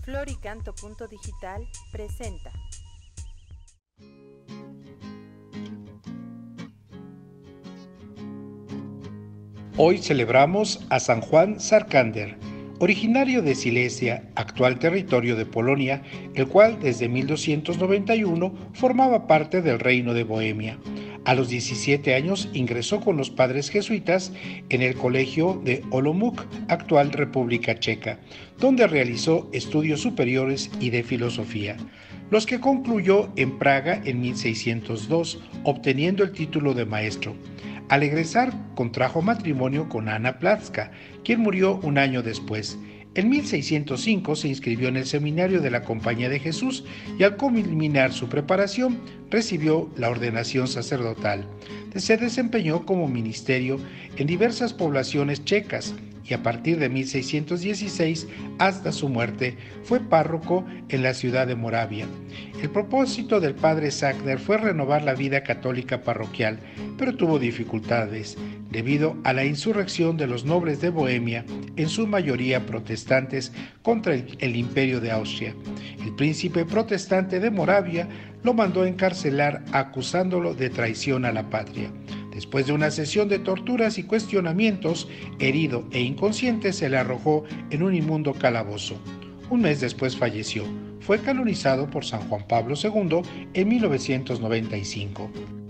Floricanto.digital presenta. Hoy celebramos a San Juan Sarkander, originario de Silesia, actual territorio de Polonia, el cual desde 1291 formaba parte del Reino de Bohemia. A los 17 años ingresó con los padres jesuitas en el colegio de Olomouc, actual República Checa, donde realizó estudios superiores y de filosofía, los que concluyó en Praga en 1602, obteniendo el título de maestro. Al egresar, contrajo matrimonio con Ana Platska, quien murió un año después. En 1605 se inscribió en el seminario de la Compañía de Jesús y al culminar su preparación recibió la ordenación sacerdotal. Se desempeñó como ministerio en diversas poblaciones checas y a partir de 1616 hasta su muerte fue párroco en la ciudad de Moravia. El propósito del padre Sarkander fue renovar la vida católica parroquial, pero tuvo dificultades debido a la insurrección de los nobles de Bohemia, en su mayoría protestantes, contra el imperio de Austria. El príncipe protestante de Moravia lo mandó a encarcelar acusándolo de traición a la patria. Después de una sesión de torturas y cuestionamientos, herido e inconsciente, se le arrojó en un inmundo calabozo. Un mes después falleció. Fue canonizado por San Juan Pablo II en 1995.